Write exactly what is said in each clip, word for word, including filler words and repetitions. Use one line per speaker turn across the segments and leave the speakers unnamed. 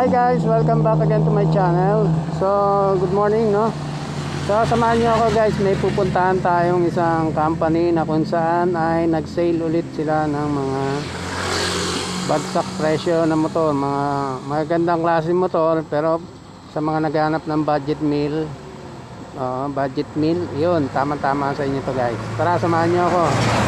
Hi guys, welcome back again to my channel. So, good morning, no? So, samahan nyo ako guys, may pupuntahan tayong isang company na kung saan ay nag-sale ulit sila ng mga bagsak presyo na motor, mga magagandang klase motor, pero sa mga naghahanap ng budget meal, uh, budget meal, yun, tama-tama sa inyo to guys. Tara, samahan nyo ako.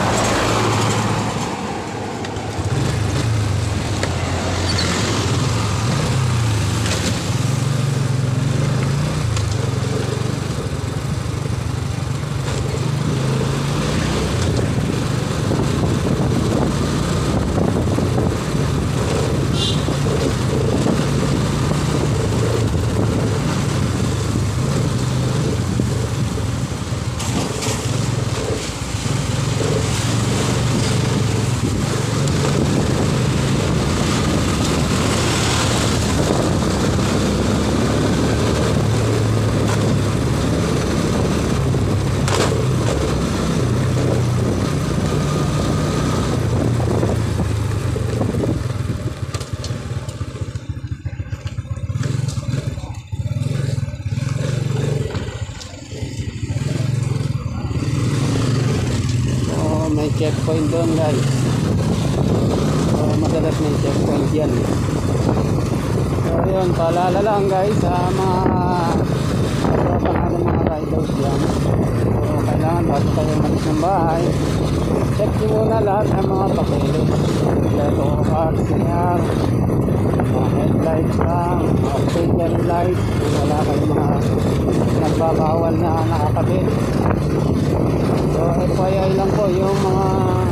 May checkpoint doon guys, so madalas may checkpoint yan. So yun, paalala lang guys sa mga katropa natin mga riders yan, so kailangan bago tayo umalis ng bahay, check nyo muna lahat ng mga papeles, leto R C R, mga headlights lang, mga tail lights, kung wala kayong mga nagbabawal na nakakabit. So F Y I lang po yung mga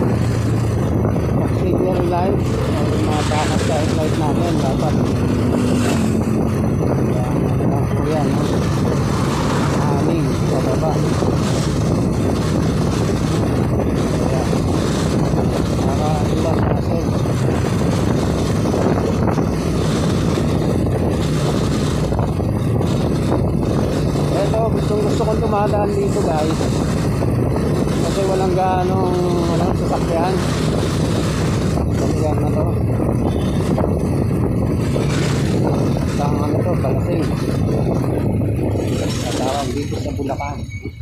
signal lights, yung mga backup light natin dapat yan, yan aning sa baba, yan para iwas natin. Eto, gustong gusto kong tumadaan dito guys kasi walang gaanong walang sasakyan. Sasakyan na to. Isang ano to, Balasing. Katawag dito sa Bulacan.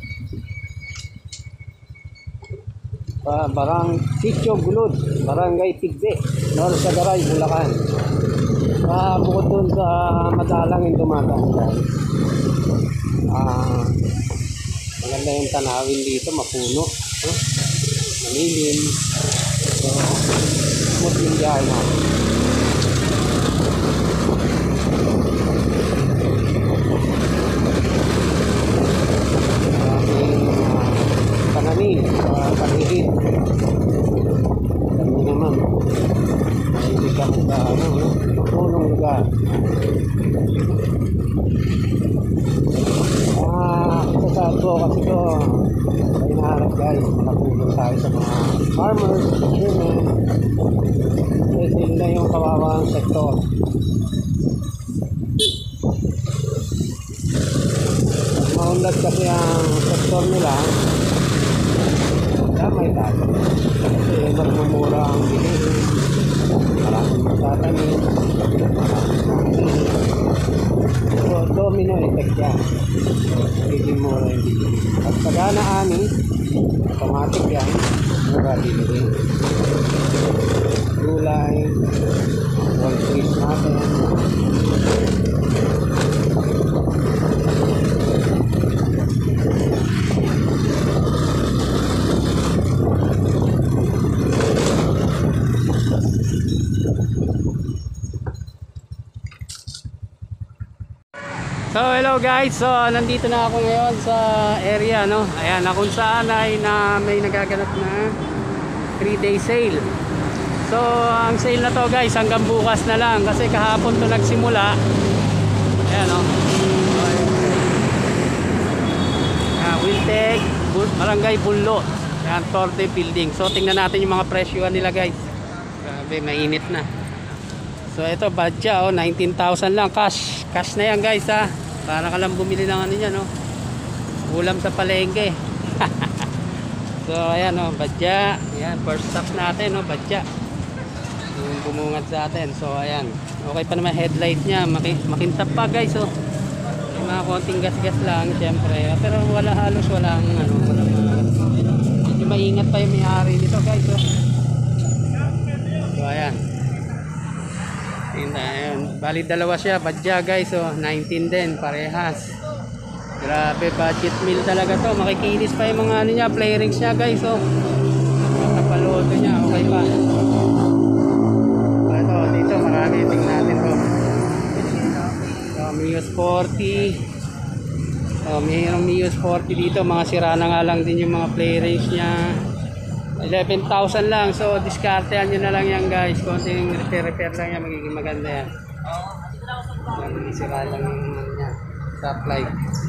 Pa, barang Sitio Gulod, Barangay Tigde, Nor Sagaray, Bulacan. Pa, bukod dun sa madalang yung dumadaan guys. Ah, maganda yung tanawin dito, mapuno, huh? Malilim, so smooth yung biyahe natin. Maraming uh, pananim, uh, panihit. Ganyan naman, hindi ka sa ano, mapunong lugar. Ah, sa ko kasi ko ay naharap guys, makatulong tayo sa mga farmers, women, kasi sila yung kawawang sektor. Maunlad kasi ang sektor nila, damay tayo kasi magmumura ang bilihin, maraming matatanim, so domino effect yan. Magiging mura yung bilihin. At pagana ani, automatic yan, mura bilihin. Gulay, wall trees natin. So hello guys, so nandito na ako ngayon sa area, no. Ayan, na kung saan ay na may nagaganap na three day sale. So ang sale na to guys hanggang bukas na lang kasi kahapon to nagsimula. Ayan, no. Ah, Wiltec, Barangay Bunlo, ayan, Torte Building. So tingnan natin yung mga presyuhan nila guys. Grabe, mainit na. So ito badya, oh, nineteen thousand lang cash. Cash na yan guys, ha. Para ka lang bumili ng ano niya, no. Ulam sa palengke. So ayan, oh, badya. Ayan, first stock natin, no, badya. Yung bumungad sa atin. So ayan, okay pa naman headlight niya, Maki makintab pa guys. So may mga konting gas-gas lang syempre, pero wala, halos walang ano, walang mga, medyo maingat pa yung may-ari nito guys. So, so ayan, ayun, bali dalawa siya, badya guys. So nineteen din, parehas. Grabe, budget meal talaga to. Makikinis pa yung mga ano niya, play rings niya guys. So napalodo niya, okay pa. Ito, dito marami, tingnan natin to. So Mio forty. So mayroong Mio forty dito, mga sira na nga lang din yung mga play rings niya. eleven thousand lang. So diskartehan nyo na lang yan guys. Konting repair-repair lang yan, magiging maganda yan. Yan, sira lang yung ano niya, top light.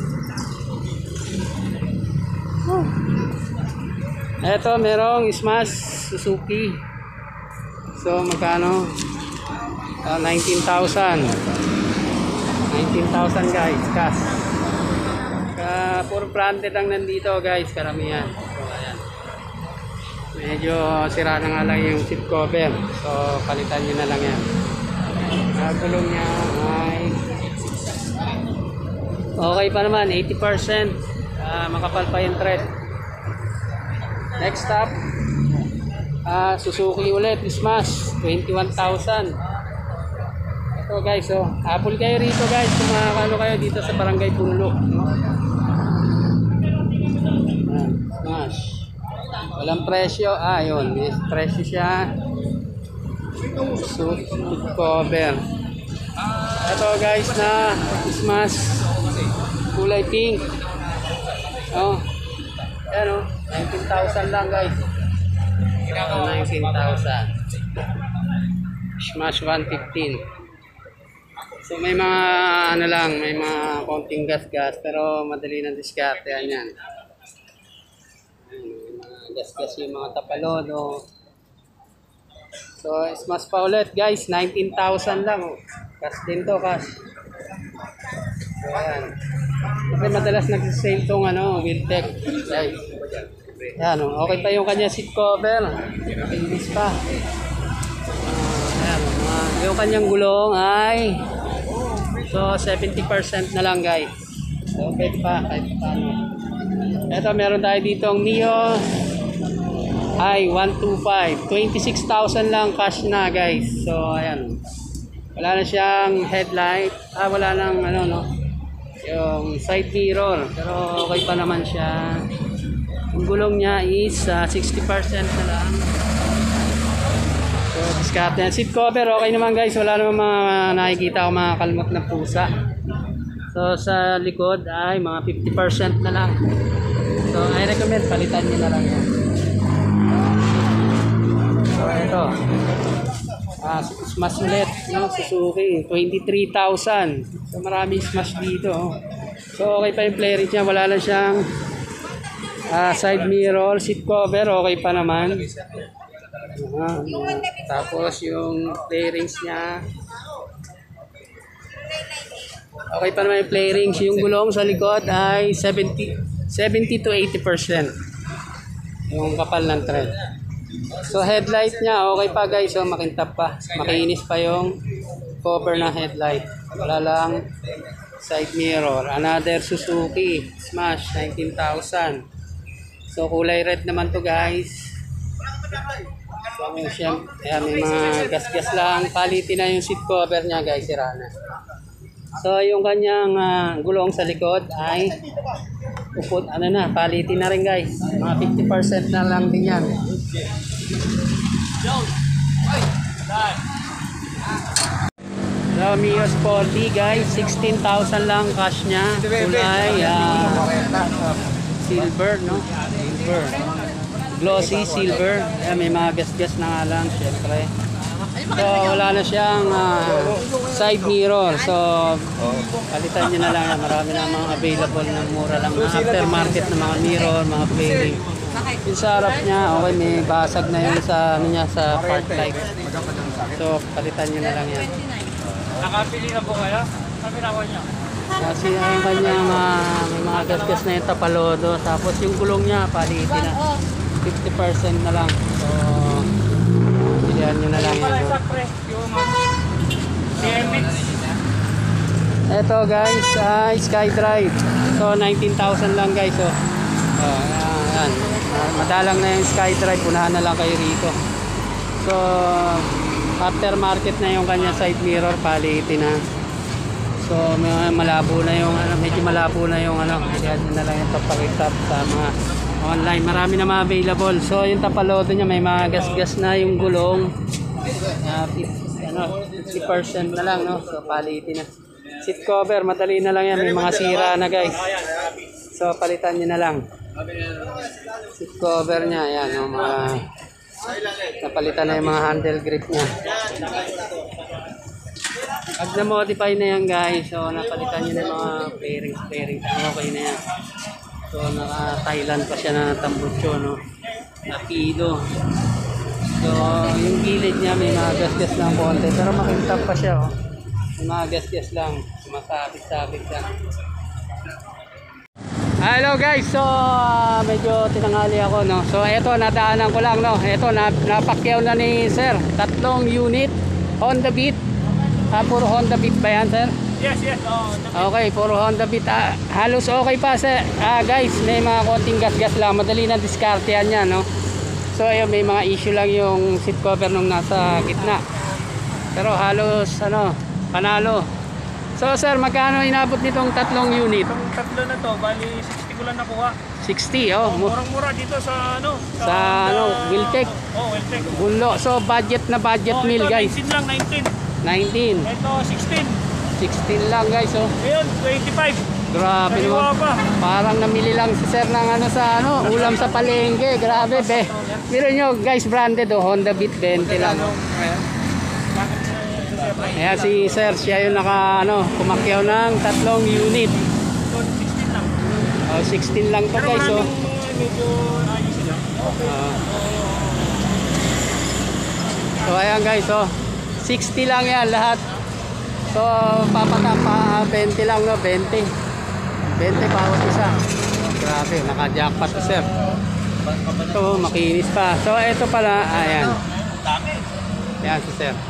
Oh. Eto, merong Smash Suzuki. So magkano? Uh, nineteen thousand. nineteen thousand guys, cash. Uh, puro planted lang nandito guys, karamihan. So ayan, medyo sira na nga lang yung seat cover. So palitan nyo na lang yan. Uh, gulong niya ay okay pa naman, eighty percent. Uh, makapal pa yung tread. Next stop, uh, Suzuki ulit, Smash, twenty-one thousand. Ito guys, so apple kayo rito guys kung makakano kayo dito sa Barangay Punlo, no? Ayan, Smash, walang presyo. Ah yun, may presyo siya. Suzuki cover. Ito guys na Smash, kulay pink. Oh, ayan o, nineteen thousand lang guys. Oh, nineteen thousand. Smash one fifteen. So may mga ano lang, may mga konting gas-gas pero madali ng diskartehan yan. May mga gas-gas yung mga tapalodo. So Smash pa ulit guys, nineteen thousand lang. Oh. Cash din to, cash. So ayan. Kasi madalas nagsisale tong ano, Wiltec guys. Ayan, okay pa yung kanya seat cover. English pa. Uh, ayan, uh, yung kanyang gulong ay so seventy percent na lang guys. So okay pa, kahit paano. Ito, meron tayo dito ang Mio ay one twenty-five. twenty-six thousand lang cash na guys. So ayan. Wala na siyang headlight. Ah, wala nang ano no, yung side mirror, pero okay pa naman siya. Yung gulong niya is uh, sixty percent na lang. So discard yan. Seat cover okay naman guys, wala naman mga nakikita ko mga kalmot na pusa. So sa likod ay mga fifty percent na lang. So I recommend palitan niyo na lang yan. So ito, ah, Smash ulit, no? Suzuki, twenty-three thousand. So maraming Smash dito. Oh. So okay pa yung play rate niya, wala lang siyang ah, side mirror, seat cover, okay pa naman. Ah, tapos yung play rings niya, okay pa naman yung play rings. Yung gulong sa likod ay seventy to eighty percent yung kapal ng tread. So headlight niya okay pa guys, so makintab pa, makinis pa yung cover ng headlight. Wala lang side mirror. Another Suzuki Smash, nineteen thousand. So kulay red naman to guys. So siya, ayan, may mga gas-gas lang. Quality na yung seat cover niya guys, sira na. So yung kanyang uh, gulong sa likod ay upot, ano na, quality na rin guys. Mga fifty percent na lang din yan. So Mio forty guys, sixteen thousand lang cash niya. Kulay uh, silver, no? Silver. Glossy silver. Ayan, may mga gas-gas na nga lang syempre. So wala na siyang uh, side mirror. So palitan niyo na lang. Marami na mga available na mura lang na aftermarket na mga mirror, mga fairing. Yung sa harap niya, okay, may basag na yun sa ano niya, sa park light. So palitan niyo na lang yan.
Nakapili na po kayo? Sabi na ko niya.
Kasi yung kanyang uh, may mga gas-gas na yung tapalodo. Tapos yung gulong niya, palitin na. fifty percent na lang. So diskartehan nyo na lang
Pala
yan.
sa pre, yung D M X.
Ito guys, ah, SkyDrive. So nineteen thousand lang guys. Oh. Oh, ayan. Ah, madalang na yung SkyDrive, punahan na lang kayo rito. So aftermarket na yung kanya side mirror, palitin na. So may- malabo na yung ano, medyo malabo na yung ano, kaya yun na lang yung papakita sa mga online. Marami na mga available. So yung tapalodo niya may mga gas-gas na yung gulong. Uh, ano, fifty percent na lang, no? So palitin na. Seat cover, madali na lang yan. May mga sira na guys. So palitan niyo na lang. Seat cover niya, yan, no? Mga napalitan na yung mga handle grip niya. Pag na-modify na yan guys, so napalitan niyo na yung mga fairings, fairings. Okay na yan. So naka-Thailand pa siya na tambucho, no? Napido. So yung gilid niya may mga gas-gas lang konti, pero makintap pa siya, oh. May mga gas-gas lang, sumasabit-sabit lang. Hello guys, so uh, medyo tinanghali ako, no. So eto, nadaanan ko lang, no. Eto, nap napakyaw na ni sir. Tatlong unit Honda Beat. Ah, puro Honda Beat ba yan, sir?
Yes, yes. Oh,
Okay, puro Honda Beat. Ah, halos okay pa, sir. Ah, guys, may mga konting gas-gas lang. Madali na diskartehan niya, no. So ayun, may mga issue lang yung seat cover nung nasa gitna. Pero halos ano, panalo. So sir, magkano inabot nitong tatlong unit?
itong tatlo na to, bali sixty ko lang nakuha.
sixty, oh. mu-
Murang-mura dito sa ano?
Sa ano, Wiltec.
Oh, Wiltec.
Bunlo. So budget na budget
Oh,
meal,
ito,
guys.
nineteen lang, nineteen.
nineteen.
Ito, sixteen.
sixteen lang, guys, oh.
Ayun, twenty-five.
Grabe,
Kaliwa
no?
pa.
Parang namili lang si sir ng ano sa ano, ulam sa palengke. Grabe, be. Miro nyo, guys, branded, oh. Honda Beat, twenty lang, oh. Ayan si sir, siya yung naka, ano, kumakyaw ng tatlong unit.
sixteen lang.
Oh, sixteen lang to,
Pero
guys, oh.
maraming mga medyo ayos sila.
Ah. So ayan guys, oh. sixty lang yan lahat. So papatapa twenty lang, no, twenty. twenty bawat isa. Grabe, naka-jackpot si sir. Ito, makinis pa. So ito pala, ayan. Ayan si sir.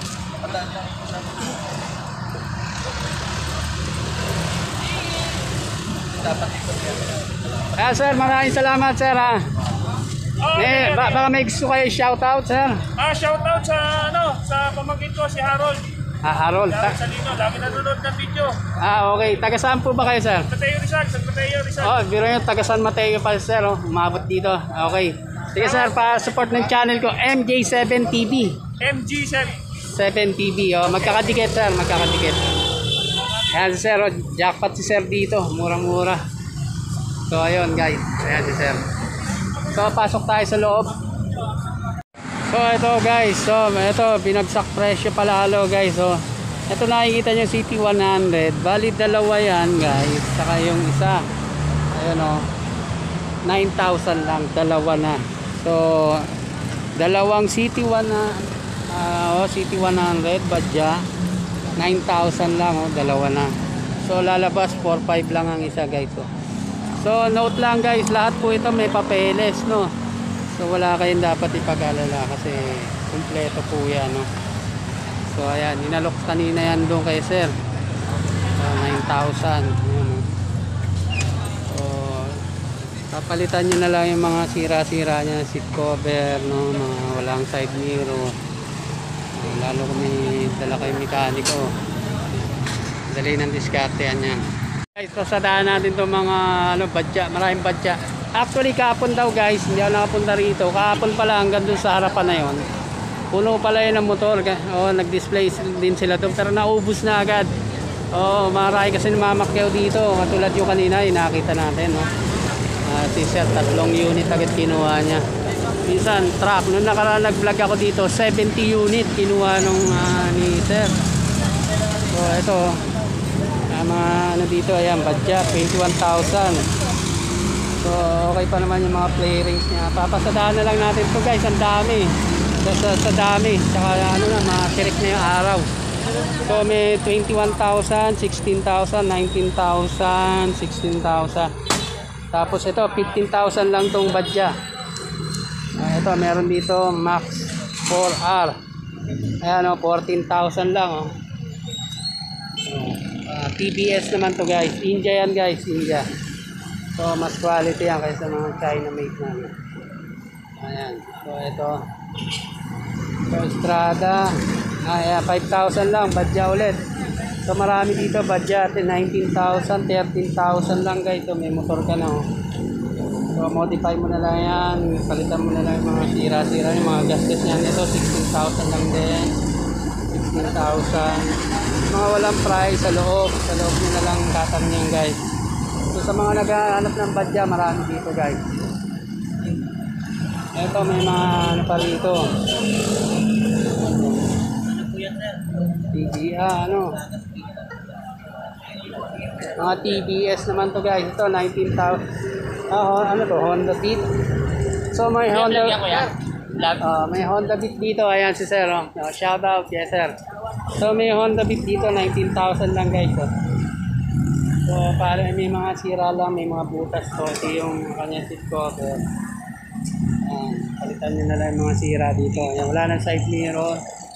Ayan sir, maraming salamat sir, ha.
Oh,
May,
okay,
ba,
okay.
baka may gusto kayo shoutout sir.
Ah, shoutout sa ano, sa pamangkin ko si Harold.
Ah, Harold.
Harold
Ta-
Salino, lagi nanonood ng video.
ah, okay. Taga saan po ba kayo sir?
Mateo Rizal, San Mateo Rizal.
Oh, biro nyo, taga San Mateo pa sir, oh. Umabot dito. Okay. Sige sir, pa-support ng channel ko, M J seven T V.
M G Sel.
seven T V, oh. Magkakadikit sir, magkakadikit. Ayan si sir, oh. Jackpot si sir dito. Murang-mura. So, ayun guys. Ayan si sir. So, pasok tayo sa loob. So, ito guys. So, ito, binagsak presyo palalo guys. So, ito nakikita nyo, C T one hundred. Bali, dalawa yan guys. Saka yung isa. Ayun oh. nine thousand lang. Dalawa na. So, dalawang C T one na uh, oh, C T one hundred. Badya. nine thousand lang. Oh, dalawa na. So, lalabas four five lang ang isa guys. Oh. So, note lang guys. Lahat po ito may papeles, no? So wala kayong dapat ipag-alala kasi kumpleto po yan, no? So ayan, inalok kanina yan doon kay sir. So nine thousand. Ayan, no? So papalitan nyo na lang yung mga sira-sira nya, seat cover, no? Mga walang side mirror. So, lalo kung may dala kayong mekaniko, dali ng diskarte yan yan. Guys, pasadaan natin itong mga ano, badya, maraming badya. Actually, kahapon daw guys, hindi ako nakapunta rito. Kahapon pala hanggang dun sa harapan na yon. Puno pala yun ng motor. Oh, nag-display din sila doon. Pero naubos na agad. Oh, marami kasi namamakyaw dito. Katulad yung kanina, yung nakita natin. No? Uh, si sir, tatlong unit agad kinuha niya. Minsan, truck. Noong nakaraan nag-vlog ako dito, seventy unit kinuha nung uh, ni sir. So, ito. Uh, mga ano dito, ayan, badya, twenty-one thousand. So okay pa naman yung mga play rings niya. Papasadaan na lang natin to guys, ang dami. So, sa, sa dami, saka ano na, matirik na yung araw. So may twenty-one thousand, sixteen thousand, nineteen thousand, sixteen thousand. Tapos ito, fifteen thousand lang tong badya. Uh, ito, meron dito Max four R. Ayan o, fourteen thousand lang o. Uh, T B S naman to guys. India yan guys, India. So mas quality yan kaysa mga China made namin. Ayan. So ito. So Strada. Ayan, five thousand lang. Badya ulit. So marami dito. Badya nineteen thousand, thirteen thousand lang guys. So may motor ka na oh. So modify mo na lang yan. Palitan mo na lang yung mga sira-sira. Yung mga gastos niyan ito. sixteen thousand lang din. sixteen thousand. Mga walang price sa loob. Sa loob nyo na lang tatanong yan guys. So sa mga naghahanap ng badya, marami dito guys. Ito may mga ano pa rito. T B A ano. Mga T B S naman to guys. Ito nineteen thousand. Ah, ano to? Honda Beat. So may Honda uh, may Honda Beat dito. Ayan si Sir. Oh. Uh, shout out. Yes sir. So may Honda Beat dito. nineteen thousand lang guys. Oh. So para may mga sira lang. May mga butas to. Ito yung kanyang seat cover. Ayan. Palitan nyo na lang yung mga sira dito. Ayan. Wala nang side mirror.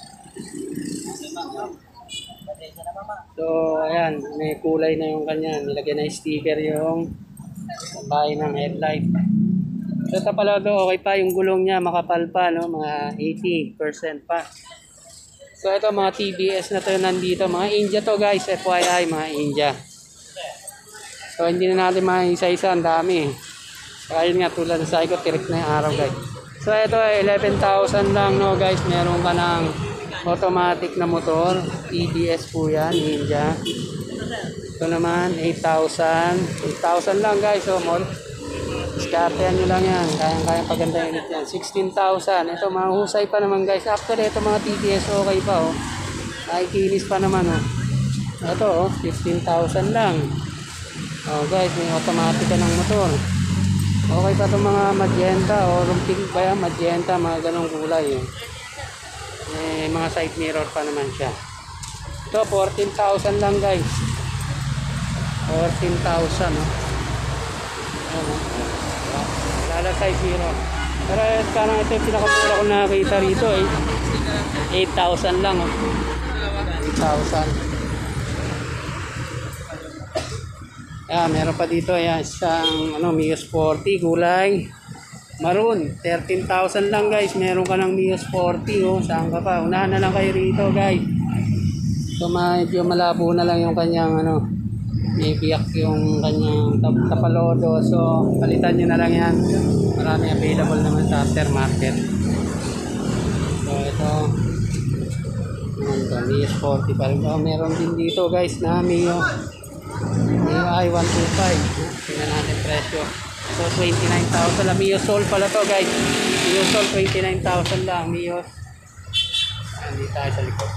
So ayan. May kulay na yung kanya. Nilagyan na sticker yung bahay ng headlight. So tapalado okay pa yung gulong niya, makapal pa no, mga eighty percent pa. So ito mga T B S na to nandito, mga India to guys, F Y I mga India. So hindi na natin maisa-isa, ang dami. So ayun nga tulad sa ko, tirik na yung araw guys. So ito eleven thousand lang no guys, meron ka ng automatic na motor, T B S po yan, India. Ito naman, eight thousand. eight thousand lang guys. So, mall. Diskartehan nyo lang yan. Kayang-kayang paganda unit yan. sixteen thousand. Ito, mahusay pa naman guys. Actually, ito mga T B S okay pa oh. Nakikinis pa naman oh. Ito oh, fifteen thousand lang. Oh guys, may automatic ka ng motor. Okay pa itong mga magenta o oh, pink ba yan? Magenta, mga ganong kulay eh. May mga side mirror pa naman siya. Ito, fourteen thousand lang guys. fourteen thousand no? Ano? Lala side mirror. Pero parang ito yung pinakamura ko nakita rito eh. eight thousand lang oh. eight thousand. Ayan, meron pa dito ayan, isang ano, Mios forty kulay maroon. thirteen thousand lang guys. Meron ka ng Mios forty oh. Saan ka pa? Unahan na lang kayo rito guys. So medyo malabo na lang yung kanyang ano, may biyak yung kanyang tap tapalodo. So palitan nyo na lang yan. Marami available naman sa aftermarket. So ito ito Mios forty pa rin. Oh, meron din dito guys na Mio Mio I one twenty-five. Tingnan natin presyo. So twenty-nine thousand lang. Mio Soul pala to guys. Mio Soul twenty-nine thousand lang. Mio. Andito tayo sa likod.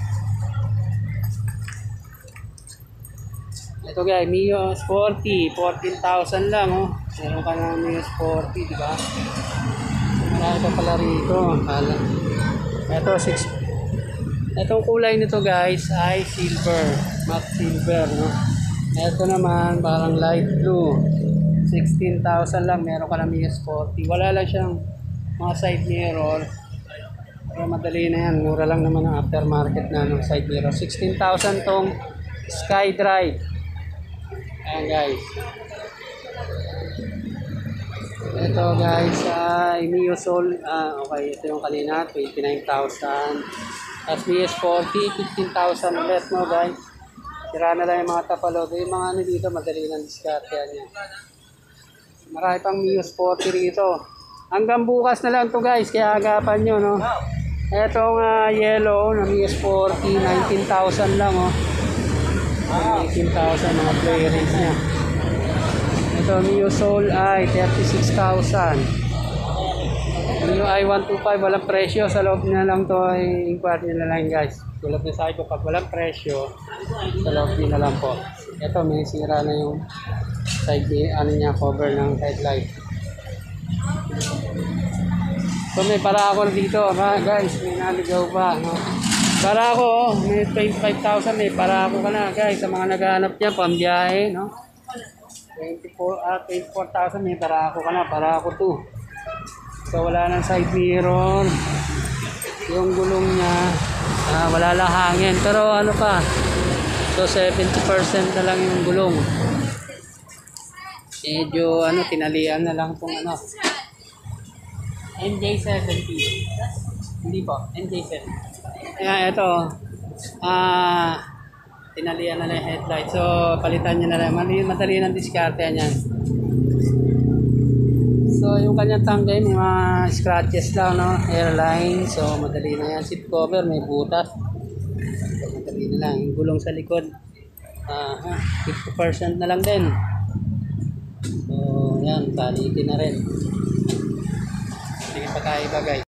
Ito guys, Mio forty, fourteen thousand lang oh. Meron ka ng Mio forty, di ba? Marami pa pala rito. Ito, six. Itong kulay nito guys ay silver, matte silver, no? Ito naman parang light blue. sixteen thousand lang, meron ka ng Mio forty. Wala lang siyang mga side mirror. Pero madali na yan, mura lang naman ang aftermarket na ng side mirror. sixteen thousand tong SkyDrive. Ayan guys. Ito guys ay uh, Mio Soul. Ah, okay, ito yung kanina, twenty-nine thousand. Tapos Mio forty, fifteen thousand ulit no guys. Sira na lang yung mga tapalodo. Yung mga ano dito, madali lang discard yan. Marami pang Mio forty rito. Hanggang bukas na lang to guys, kaya agapan nyo no. Itong uh, yellow na Mio forty, nineteen thousand lang oh. eighteen thousand mga clearance niya. Ito Mio Soul ay thirty-six thousand. Mio I one twenty-five walang presyo, sa loob na lang to ay inquire nyo na lang guys. Tulad na sa akin, pag walang presyo sa loob nyo na lang po. Ito may sira na yung side ano niya, cover ng headlight. So may para ako dito ha, guys, may naligaw pa no? Para ako, oh, may twenty-five thousand eh. Para ako ka na guys, sa mga naghahanap niya, pambiyahe, no? twenty-four, ah, twenty-four thousand eh. Para ako ka na, para ako to. So wala nang side mirror. yung gulong niya, ah, wala lang hangin. Pero ano pa, so seventy percent na lang yung gulong. Medyo ano, tinalian na lang itong ano. N J seventy. Hindi po, N J seventy. Kaya ito, ah, tinalian na lang yung headlight. So, palitan nyo na lang. Madali, madali ng diskarte yan. So, yung kanyang tangke, may mga scratches lang, no? Airline. So, madali na yan. Seat cover, may butas. So, madali na lang. Yung gulong sa likod, ah, fifty percent na lang din. So, yan. Palitin na rin. Sige pa tayo ba, guys?